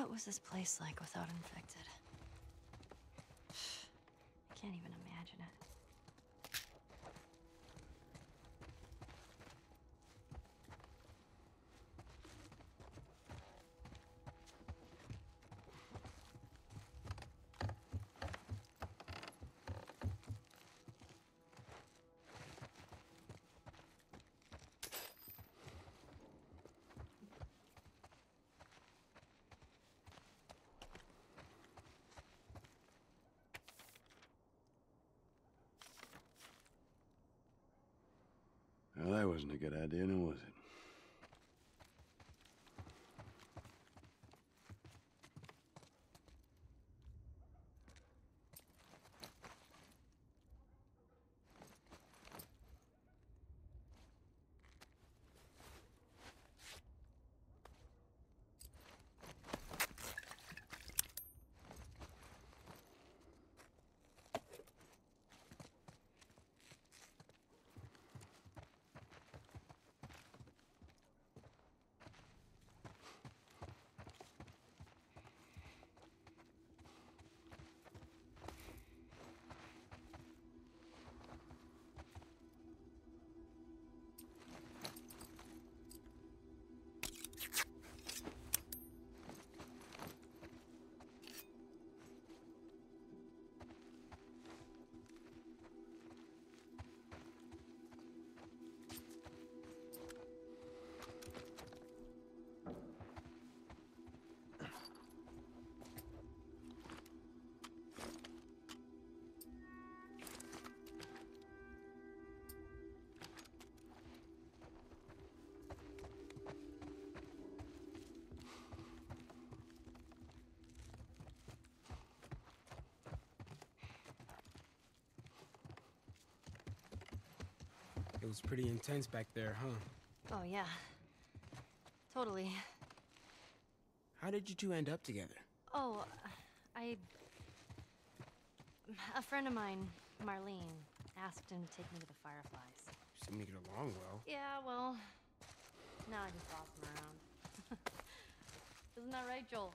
What was this place like without infected? I can't even imagine it. Well, that wasn't a good idea, now was it? It was pretty intense back there, huh? Oh, yeah. Totally. How did you two end up together? Oh, a friend of mine, Marlene, asked him to take me to the Fireflies. You seem to get along well. Yeah, well, now I just boss him around. Isn't that right, Joel?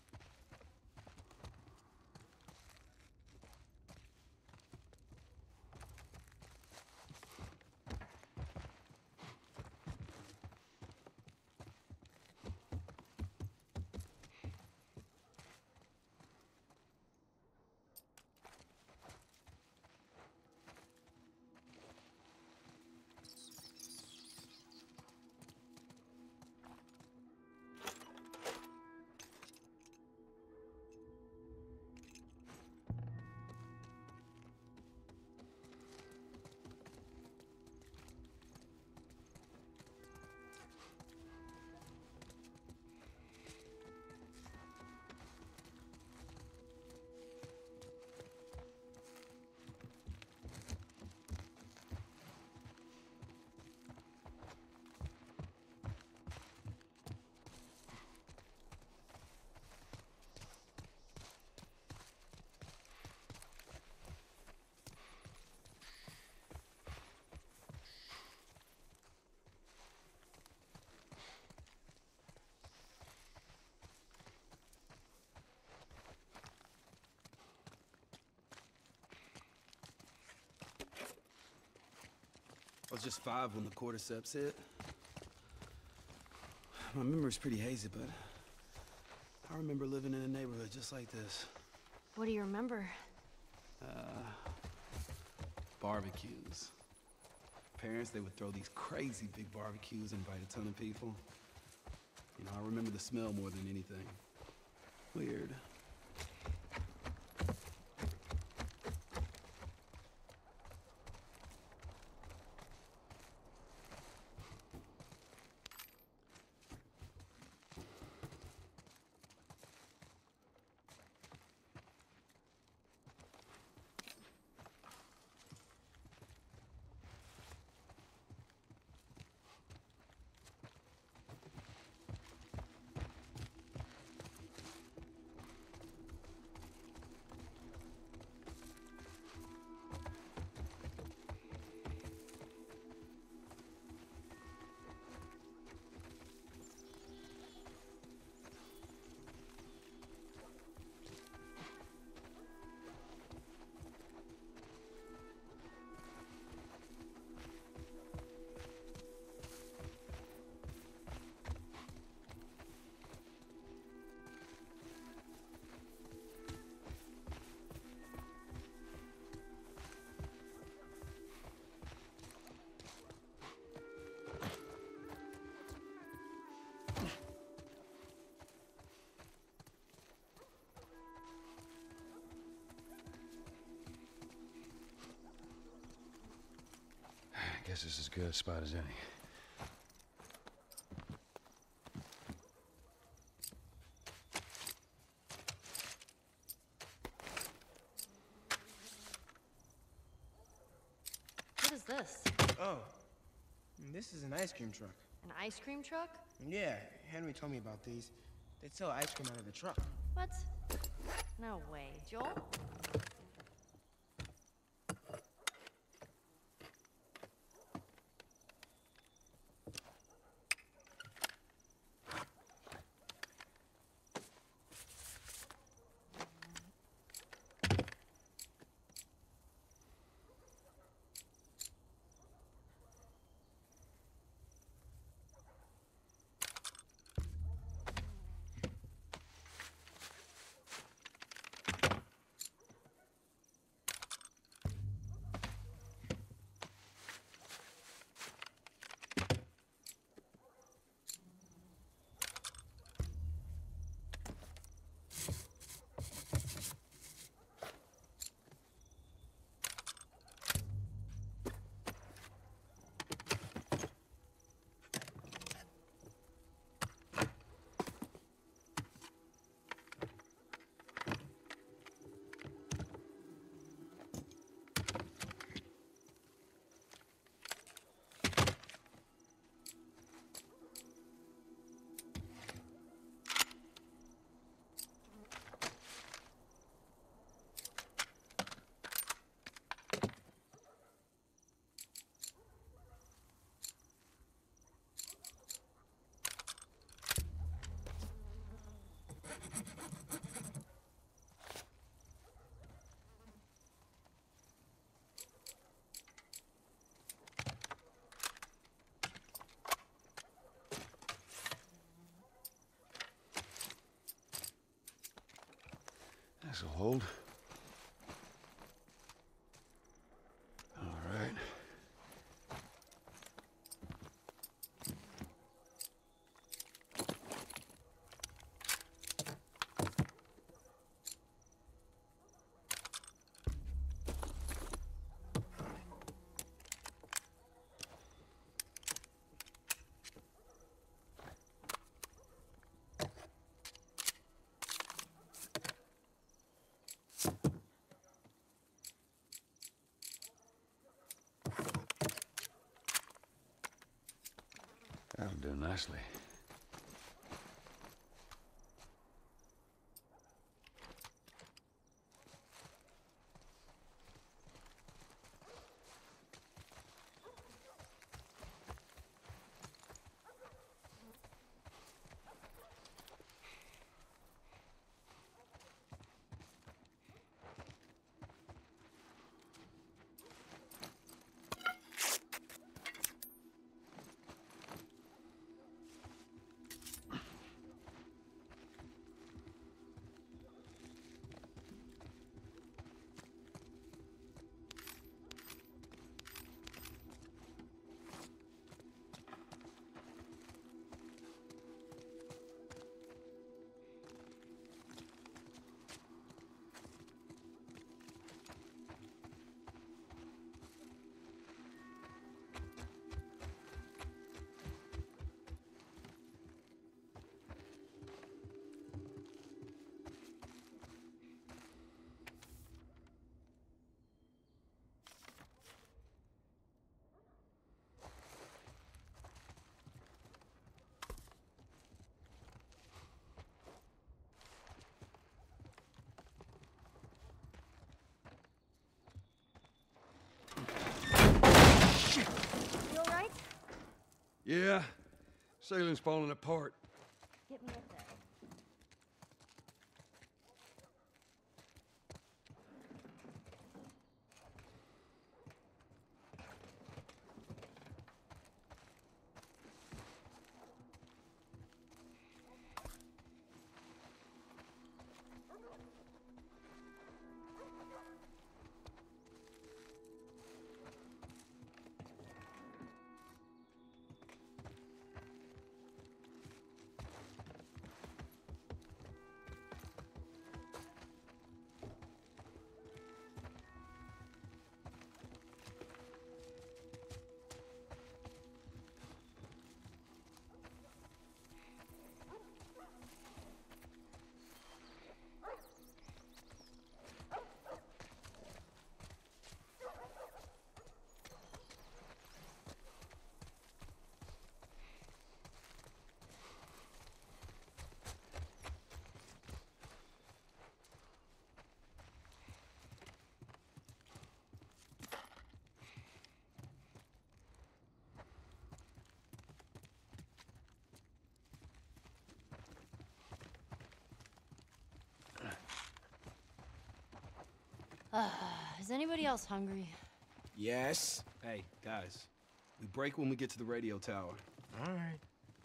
I was just 5 when the cordyceps hit. My memory's pretty hazy, but I remember living in a neighborhood just like this. What do you remember? Barbecues. Parents, they would throw these crazy big barbecues and invite a ton of people. You know, I remember the smell more than anything. Weird. Guess this is as good a spot as any. What is this? Oh, this is an ice cream truck. An ice cream truck? Yeah, Henry told me about these. They sell ice cream out of the truck. What? No way. Joel? This'll hold. All right. That'll do nicely. You alright? Yeah, ceiling's falling apart. Get me up there. Is anybody else hungry? Yes. Hey, guys. We break when we get to the radio tower. All right.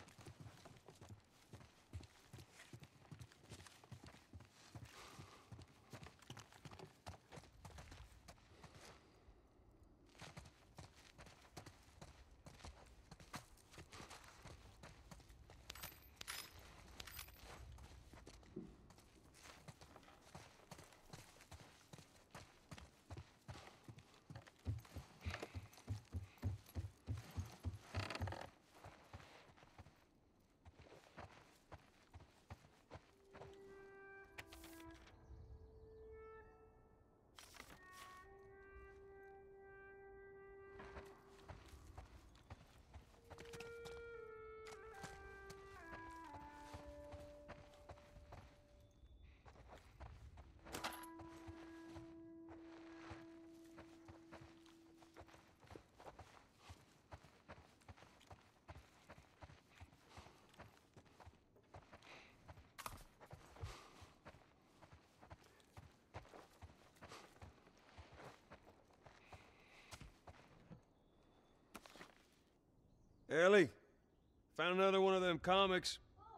Ellie, found another one of them comics.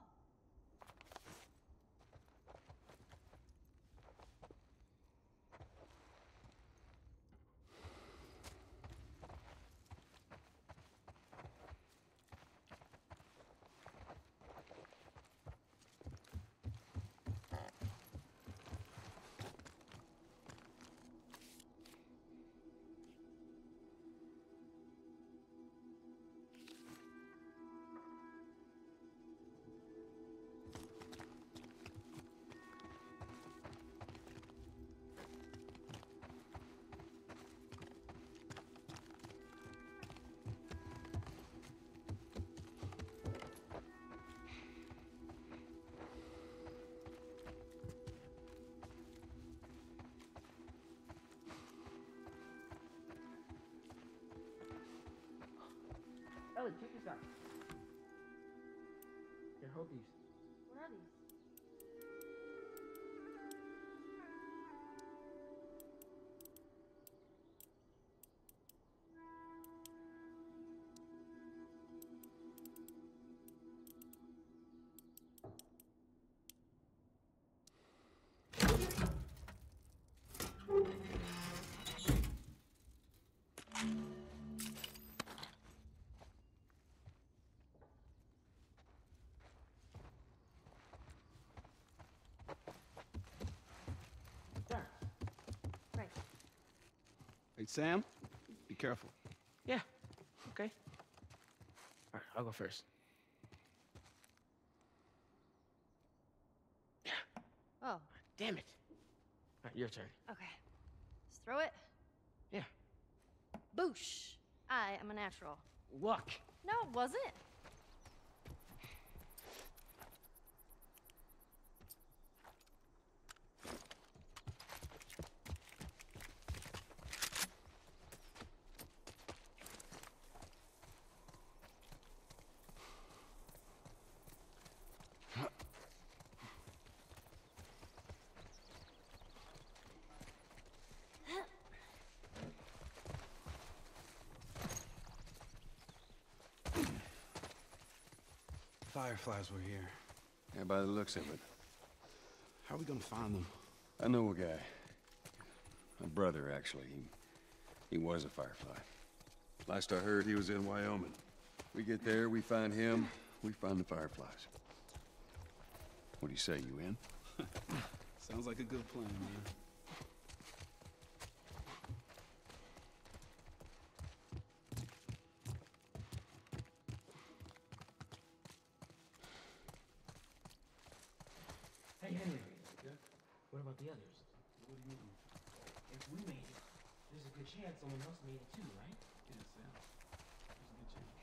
Ellie, check this out. Here, hold these. What are these? There. Right. Hey, Sam, be careful. Yeah. Okay. All right, I'll go first. Yeah. Oh, Damn it. All right, your turn. okay. Just throw it. Yeah. Boosh! I am a natural. Luck. No, it wasn't. Fireflies were here. Yeah, by the looks of it. How are we gonna find them? I know a guy. My brother, actually. He was a firefly. Last I heard, he was in Wyoming. We get there, we find him, we find the fireflies. What do you say, you in? Sounds like a good plan, man. Hey, Henry. What about the others? What do you mean? If we made it, there's a good chance someone else made it too, right? Yeah, Sam. There's a good chance.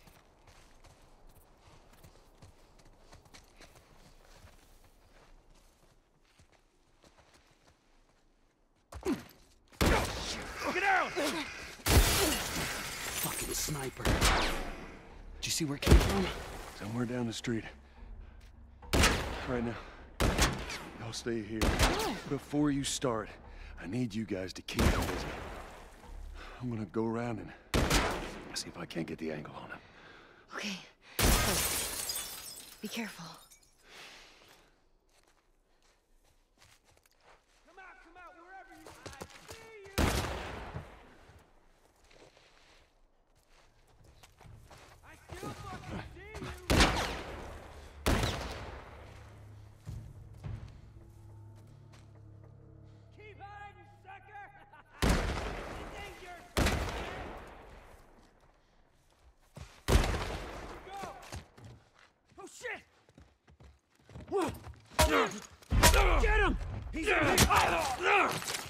Get down! Fucking sniper. Did you see where it came from? Somewhere down the street. Right now. Y'all stay here. Before you start, I need you guys to keep him busy. I'm gonna go around and see if I can't get the angle on him. Okay. Oh. Be careful. Come out, wherever you are. I see you! I still fucking see you! Keep hiding, sucker! This ain't your turn, man! Go! Oh, shit! Whoa! Get him! He's in here!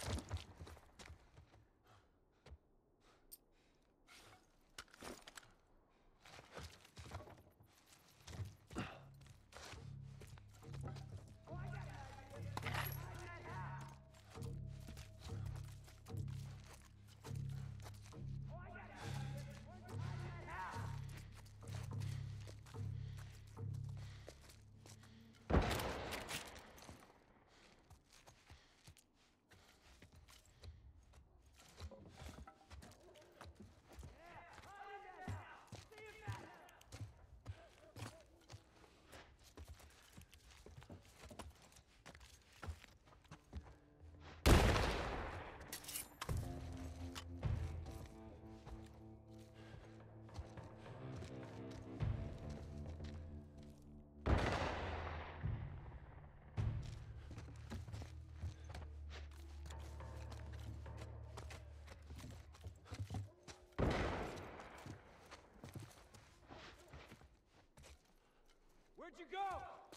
Where'd you go?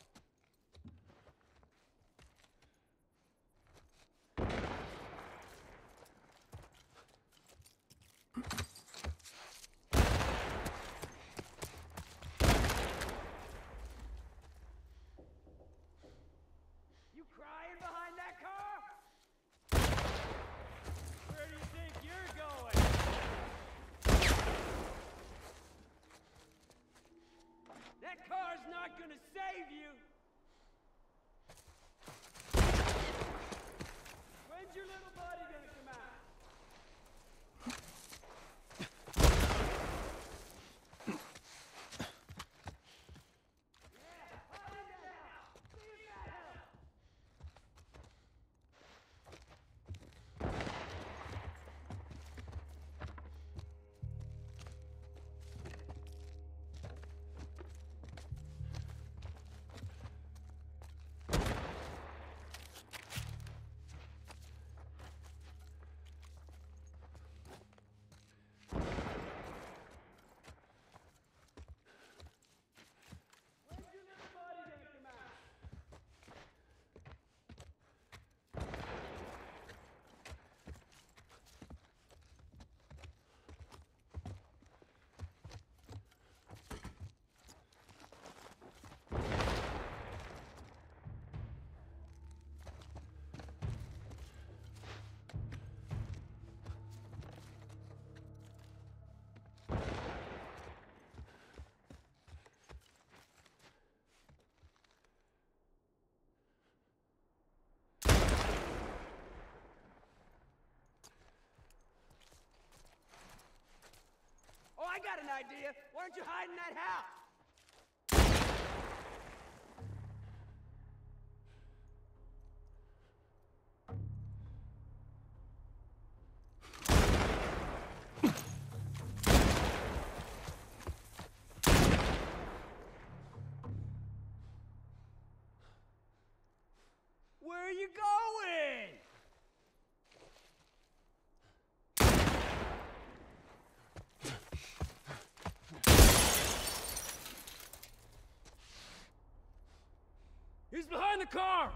You crying behind that car? Where do you think you're going? That car's not gonna save you! When's your little buddy gonna come out? I got an idea. Why aren't you hiding in that house? Where are you going? He's behind the car!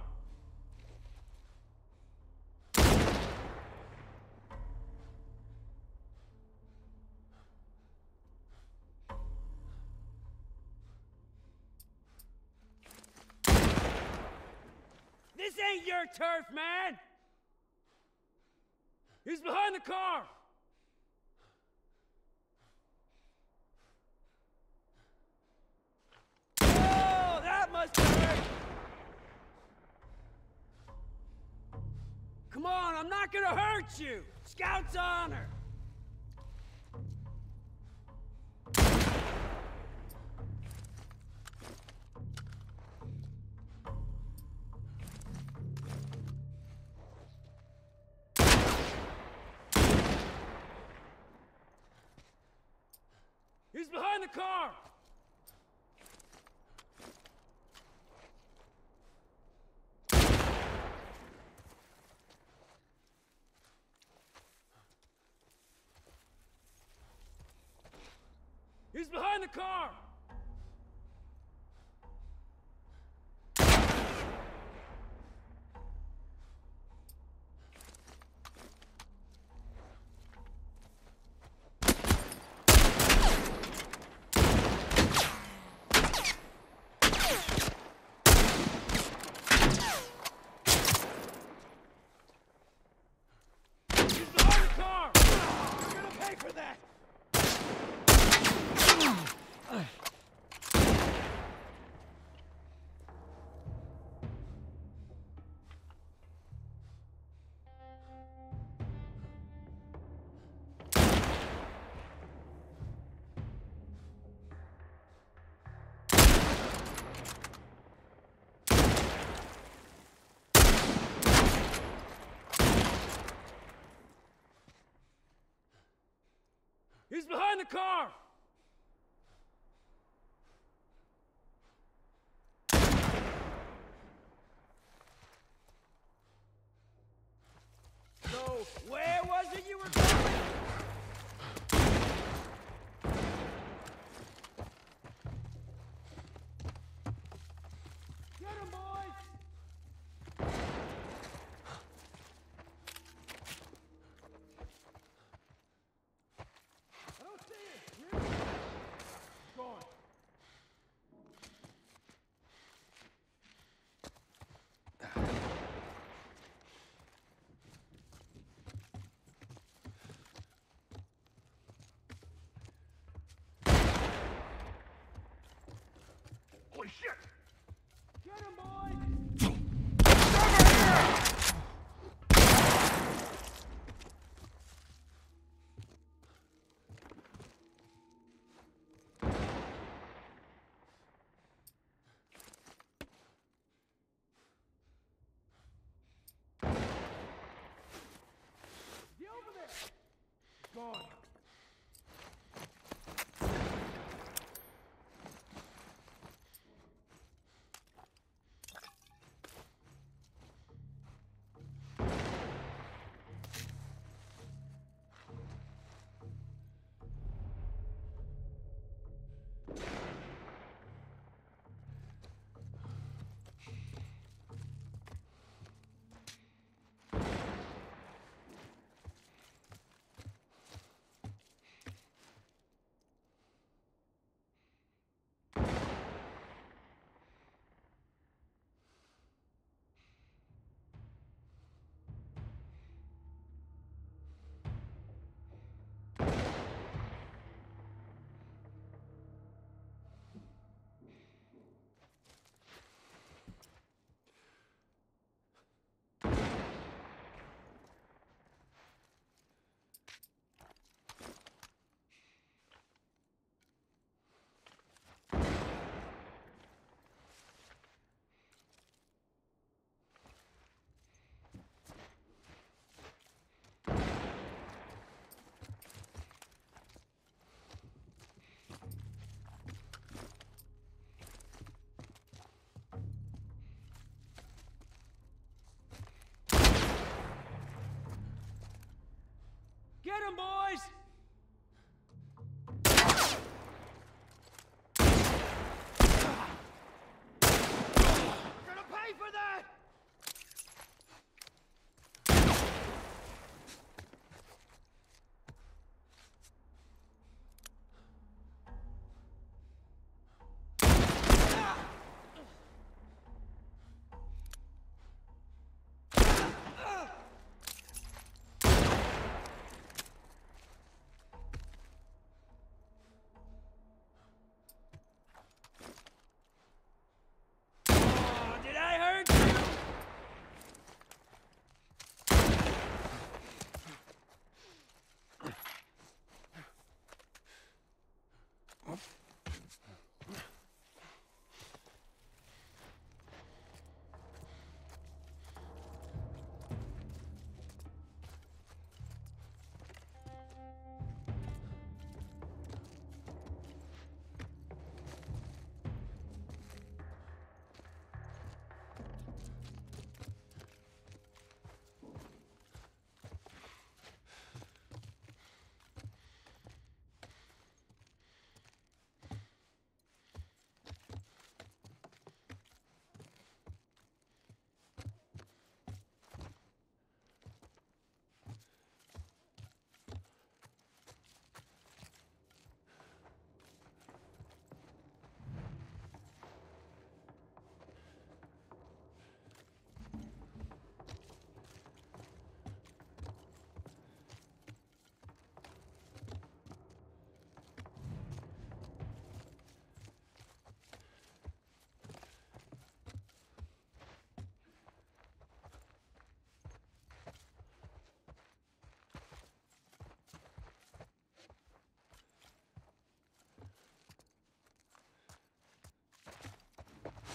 This ain't your turf, man! He's behind the car! Oh, that must hurt! Come on, I'm not gonna hurt you! Scout's honor! He's behind the car! He's behind the car! He's behind the car! You're gonna pay for that! He's behind the car! So, where was it you were going? Get him, boys! I don't see it! Gone. Holy shit! Get him, boys! Is he over there? Gone.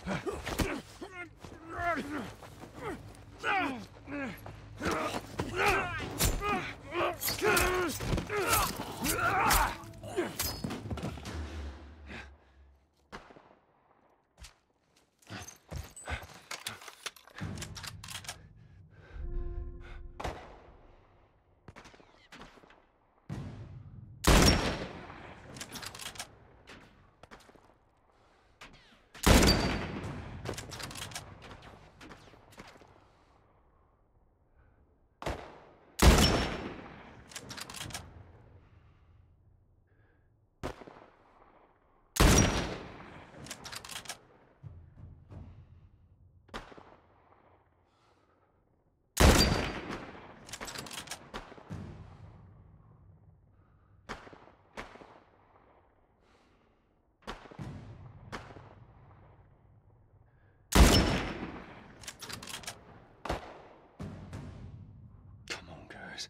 Come on, guys.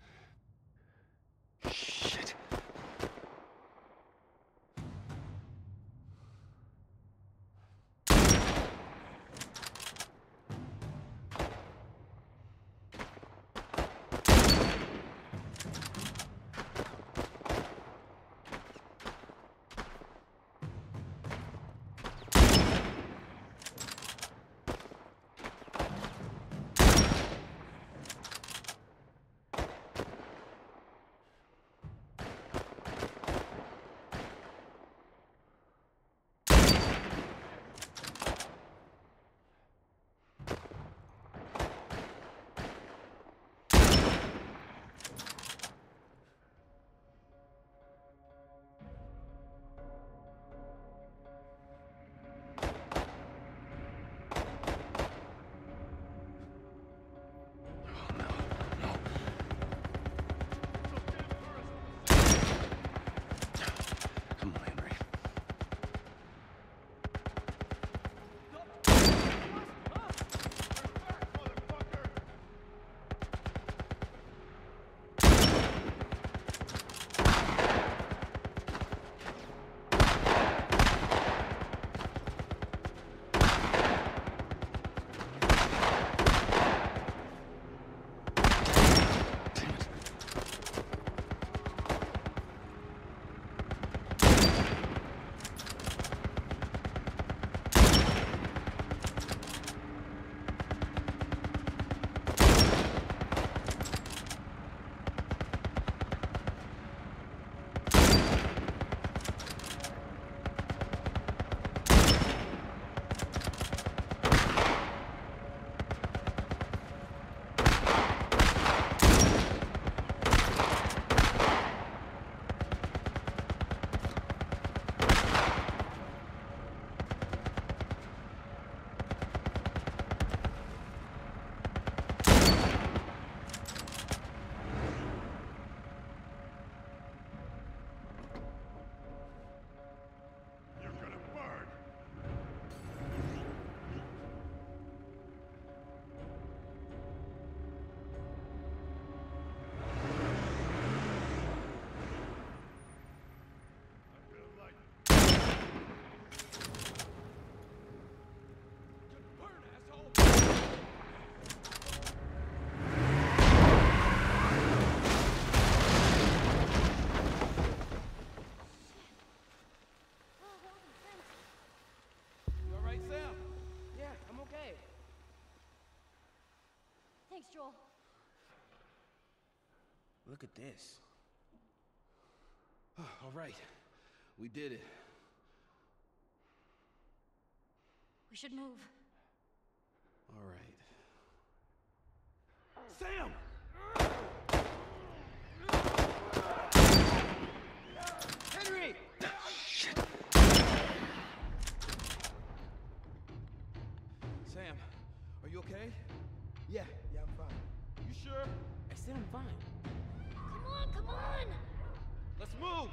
Shit. Come on, Henry. Damn it. You're gonna burn. Oh, that was intense. You all right, Sam? Yeah, I'm okay. Thanks, Joel. Look at this. All right. We did it. We should move. All right. Sam! Henry! Sam, are you okay? Yeah, I'm fine. You sure? I said I'm fine. Come on, come on! Let's move!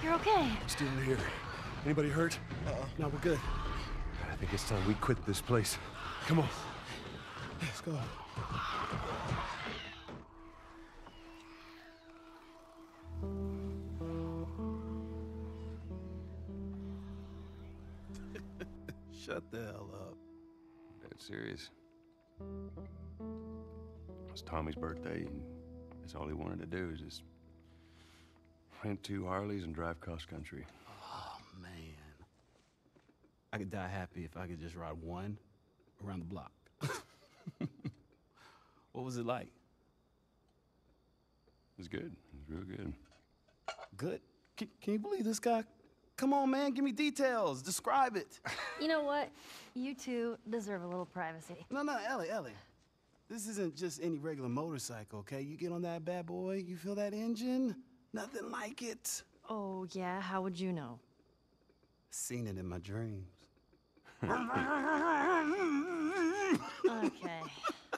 you're okay. Still here. Anybody hurt? No, we're good. I think it's time we quit this place. Come on. Let's go. Shut the hell up. Dead serious. It was Tommy's birthday, and that's all he wanted to do is just rent 2 Harleys and drive cross country. Oh, man. I could die happy if I could just ride one around the block. What was it like? It was good. It was real good. Good? Can you believe this guy? Come on, man, give me details. Describe it. You know what? You two deserve a little privacy. No, Ellie. This isn't just any regular motorcycle, okay? You get on that bad boy, you feel that engine? Nothing like it. Oh, yeah? How would you know? Seen it in my dreams. Okay.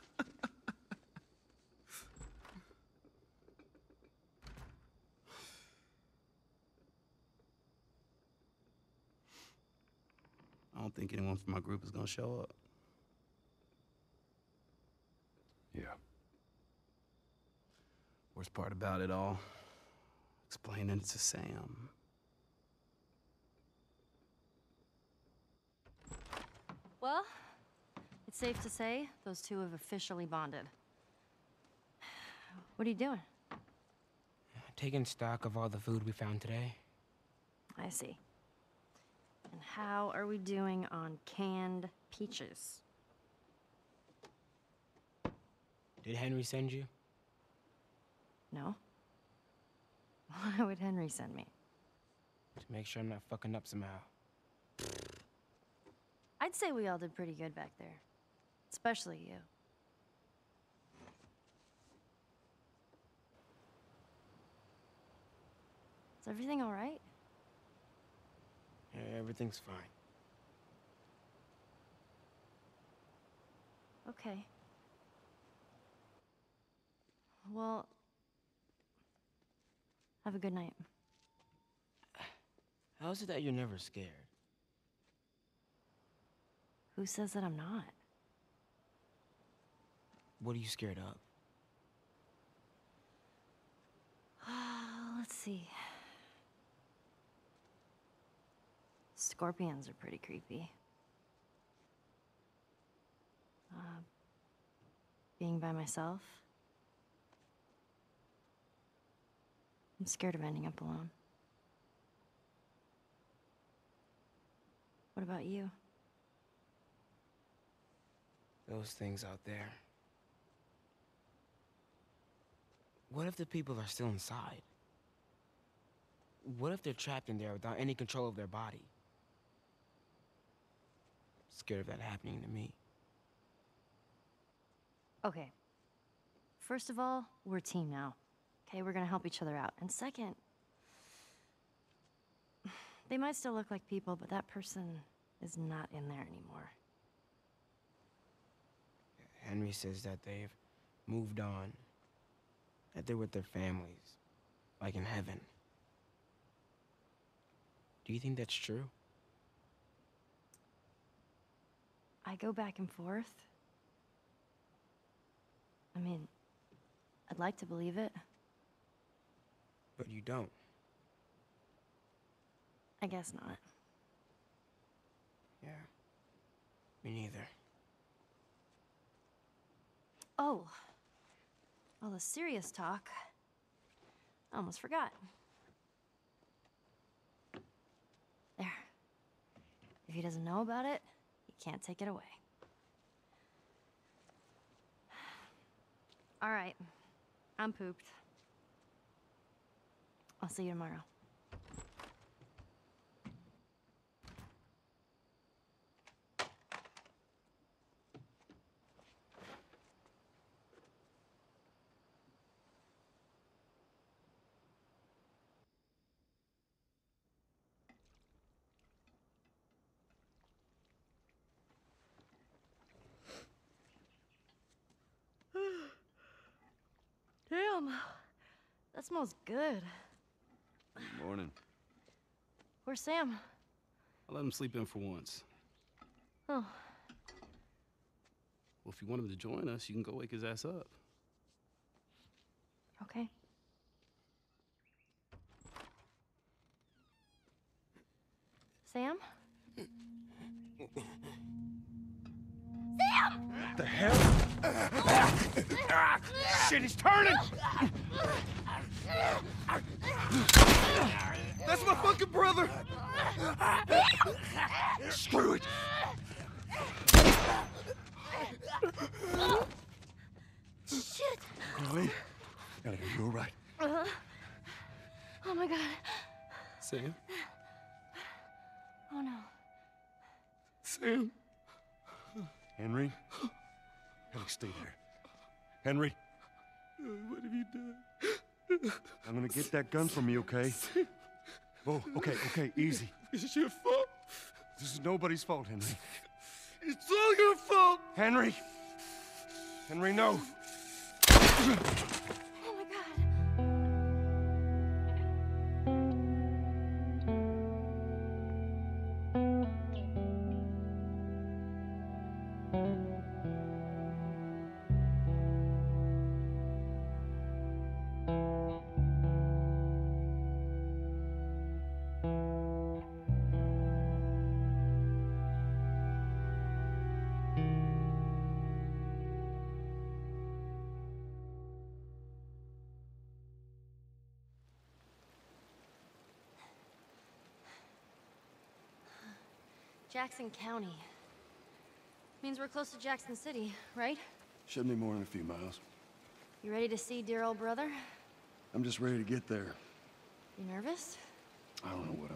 I don't think anyone from my group is gonna show up. Yeah. Worst part about it all, explaining it to Sam. Well, it's safe to say those two have officially bonded. What are you doing? Taking stock of all the food we found today. I see. And how are we doing on canned peaches? Did Henry send you? No? Why would Henry send me? To make sure I'm not fucking up somehow. I'd say we all did pretty good back there. Especially you. Is everything all right? Yeah, everything's fine. Okay. Well, have a good night. How is it that you're never scared? Who says that I'm not? What are you scared of? Let's see. Scorpions are pretty creepy. Being by myself. I'm scared of ending up alone. What about you? Those things out there. What if the people are still inside? What if they're trapped in there without any control of their body? Scared of that happening to me. Okay. First of all, we're a team now. Okay, we're gonna help each other out. And second, they might still look like people, but that person is not in there anymore. Henry says that they've moved on. That they're with their families. Like in heaven. Do you think that's true? I go back and forth. I mean, I'd like to believe it. But you don't. I guess not. Yeah. Me neither. Oh. All the serious talk. I almost forgot. There. If he doesn't know about it, he can't take it away. All right. I'm pooped. I'll see you tomorrow. Damn. That smells good. Good morning. Where's Sam? I let him sleep in for once. Oh, Well, if you want him to join us, you can go wake his ass up. okay. Sam? The hell? Shit, he's turning! That's my fucking brother! Screw it! Shit! Chloe? Ellie, are you all right? Oh my god. Sam? Oh no. Sam? Henry? Ellie, stay there. Henry? What have you done? I'm gonna get that gun from you, okay? Oh, okay, easy. It's your fault. This is nobody's fault, Henry. It's all your fault. Henry! Henry, no! Oh my god. Jackson County. Means we're close to Jackson City, right? Shouldn't be more than a few miles. You ready to see dear old brother? I'm just ready to get there. You nervous? I don't know what